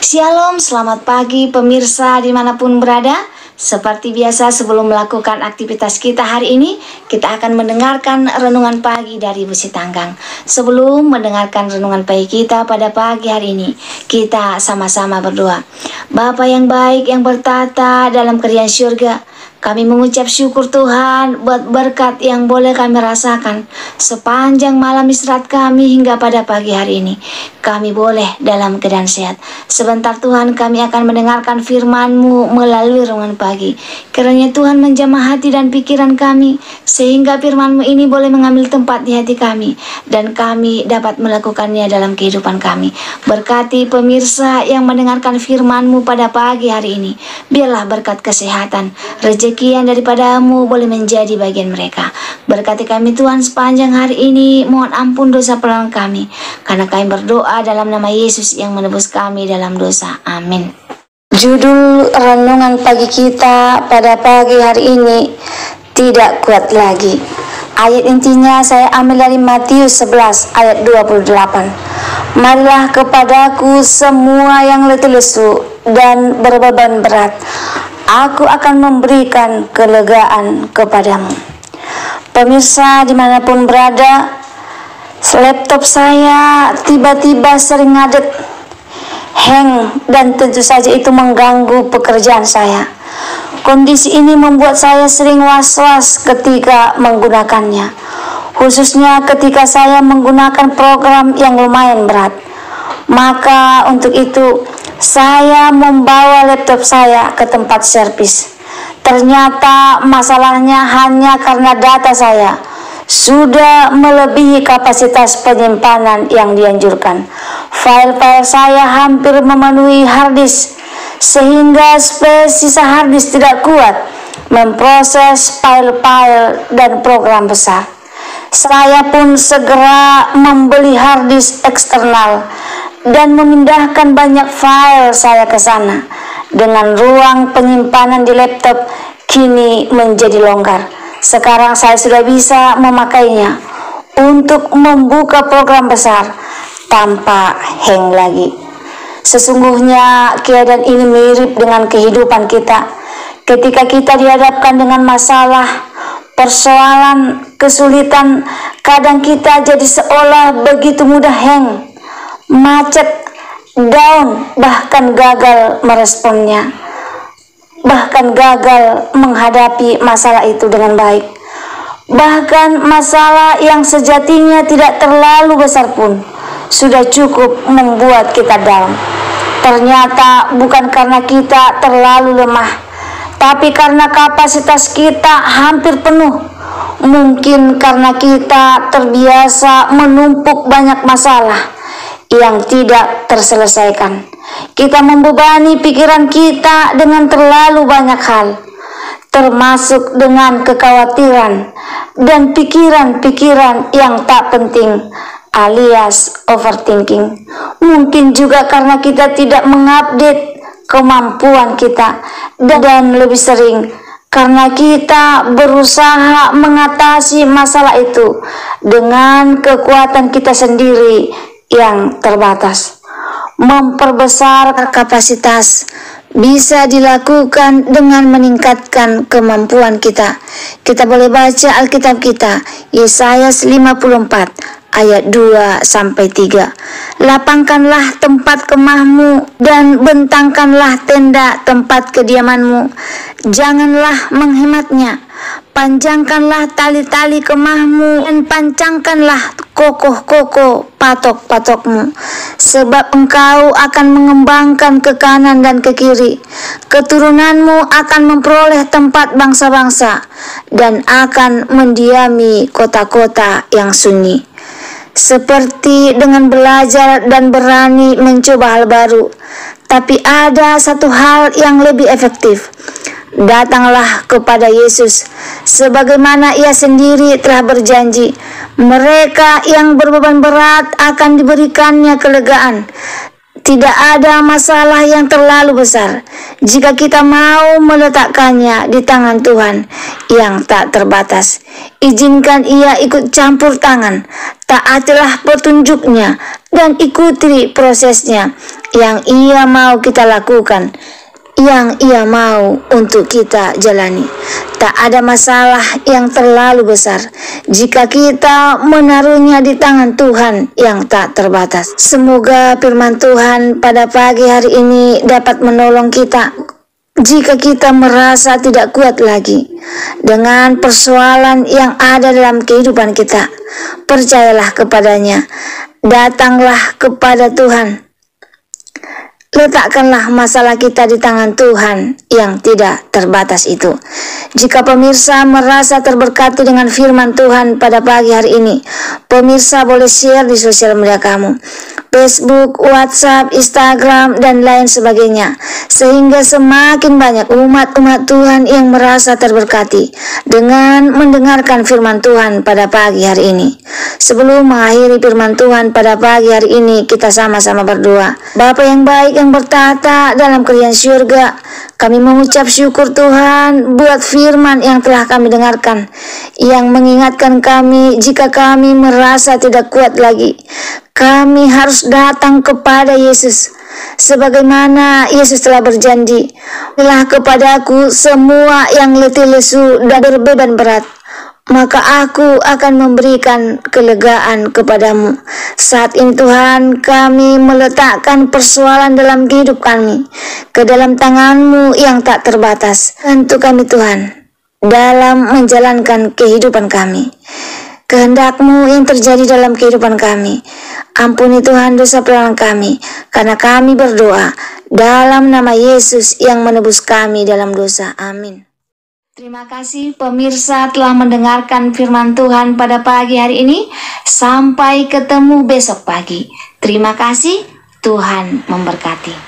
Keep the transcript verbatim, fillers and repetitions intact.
Shalom, selamat pagi pemirsa dimanapun berada. Seperti biasa sebelum melakukan aktivitas kita hari ini, kita akan mendengarkan renungan pagi dari Bu Sitanggang. Sebelum mendengarkan renungan pagi kita pada pagi hari ini, kita sama-sama berdoa. Bapa yang baik yang bertata dalam kerajaan surga, kami mengucap syukur Tuhan buat berkat yang boleh kami rasakan sepanjang malam istirahat kami hingga pada pagi hari ini. Kami boleh dalam keadaan sehat. Sebentar Tuhan kami akan mendengarkan firman-Mu melalui renungan pagi. Kiranya Tuhan menjamah hati dan pikiran kami, sehingga firman-Mu ini boleh mengambil tempat di hati kami, dan kami dapat melakukannya dalam kehidupan kami. Berkati pemirsa yang mendengarkan firman-Mu pada pagi hari ini. Biarlah berkat kesehatan, rezeki yang daripada-Mu boleh menjadi bagian mereka. Berkati kami Tuhan sepanjang hari ini. Mohon ampun dosa pelanggan kami, karena kami berdoa dalam nama Yesus yang menebus kami dalam dosa. Amin. Judul renungan pagi kita pada pagi hari ini, tidak kuat lagi. Ayat intinya saya ambil dari Matius sebelas ayat dua puluh delapan. Marilah kepadaku semua yang letih lesu dan berbeban berat, aku akan memberikan kelegaan kepadamu. Pemirsa dimanapun berada, laptop saya tiba-tiba sering ngadet, hang, dan tentu saja itu mengganggu pekerjaan saya. Kondisi ini membuat saya sering was-was ketika menggunakannya, khususnya ketika saya menggunakan program yang lumayan berat. Maka untuk itu saya membawa laptop saya ke tempat servis. Ternyata masalahnya hanya karena data saya sudah melebihi kapasitas penyimpanan yang dianjurkan. File-file saya hampir memenuhi harddisk, sehingga space sisa harddisk tidak kuat memproses file-file dan program besar. Saya pun segera membeli harddisk eksternal dan memindahkan banyak file saya ke sana. Dengan ruang penyimpanan di laptop kini menjadi longgar. Sekarang saya sudah bisa memakainya untuk membuka program besar tanpa hang lagi. Sesungguhnya keadaan ini mirip dengan kehidupan kita. Ketika kita dihadapkan dengan masalah, persoalan, kesulitan, kadang kita jadi seolah begitu mudah hang, macet, down, bahkan gagal meresponnya, bahkan gagal menghadapi masalah itu dengan baik. Bahkan masalah yang sejatinya tidak terlalu besar pun sudah cukup membuat kita down. Ternyata bukan karena kita terlalu lemah, tapi karena kapasitas kita hampir penuh. Mungkin karena kita terbiasa menumpuk banyak masalah yang tidak terselesaikan. Kita membebani pikiran kita dengan terlalu banyak hal, termasuk dengan kekhawatiran dan pikiran-pikiran yang tak penting, alias overthinking. Mungkin juga karena kita tidak mengupdate kemampuan kita, dan lebih sering karena kita berusaha mengatasi masalah itu dengan kekuatan kita sendiri yang terbatas. Memperbesar kapasitas bisa dilakukan dengan meningkatkan kemampuan kita. Kita boleh baca Alkitab kita, Yesaya lima puluh empat ayat dua sampai tiga. Lapangkanlah tempat kemahmu dan bentangkanlah tenda tempat kediamanmu. Janganlah menghematnya. Panjangkanlah tali-tali kemahmu dan pancangkanlah kokoh-kokoh patok-patokmu, sebab engkau akan mengembangkan ke kanan dan ke kiri. Keturunanmu akan memperoleh tempat bangsa-bangsa dan akan mendiami kota-kota yang sunyi. Seperti dengan belajar dan berani mencoba hal baru, tapi ada satu hal yang lebih efektif. Datanglah kepada Yesus, sebagaimana Ia sendiri telah berjanji. Mereka yang berbeban berat akan diberikannya kelegaan. Tidak ada masalah yang terlalu besar jika kita mau meletakkannya di tangan Tuhan yang tak terbatas. Izinkan Ia ikut campur tangan taatilah petunjuknya dan ikuti prosesnya yang Ia mau kita lakukan, yang Ia mau untuk kita jalani. Tak ada masalah yang terlalu besar jika kita menaruhnya di tangan Tuhan yang tak terbatas. Semoga firman Tuhan pada pagi hari ini dapat menolong kita jika kita merasa tidak kuat lagi dengan persoalan yang ada dalam kehidupan kita. Percayalah kepadanya, datanglah kepada Tuhan. Letakkanlah masalah kita di tangan Tuhan yang tidak terbatas itu. Jika pemirsa merasa terberkati dengan firman Tuhan pada pagi hari ini, pemirsa boleh share di sosial media kamu, Facebook, WhatsApp, Instagram, dan lain sebagainya, sehingga semakin banyak umat-umat Tuhan yang merasa terberkati dengan mendengarkan firman Tuhan pada pagi hari ini. Sebelum mengakhiri firman Tuhan pada pagi hari ini, kita sama-sama berdoa. Bapa yang baik yang bertata dalam kerajaan surga, kami mengucap syukur Tuhan buat firman yang telah kami dengarkan, yang mengingatkan kami jika kami merasa tidak kuat lagi, kami harus datang kepada Yesus. Sebagaimana Yesus telah berjanji, "Berilah kepadaku semua yang letih lesu dan berbeban berat, maka aku akan memberikan kelegaan kepadamu." Saat ini Tuhan, kami meletakkan persoalan dalam kehidup kami ke dalam tangan-Mu yang tak terbatas. Bantu kami Tuhan dalam menjalankan kehidupan kami. Kehendak-Mu yang terjadi dalam kehidupan kami. Ampuni Tuhan dosa pelanggaran kami, karena kami berdoa dalam nama Yesus yang menebus kami dalam dosa. Amin. Terima kasih pemirsa telah mendengarkan firman Tuhan pada pagi hari ini. Sampai ketemu besok pagi. Terima kasih, Tuhan memberkati.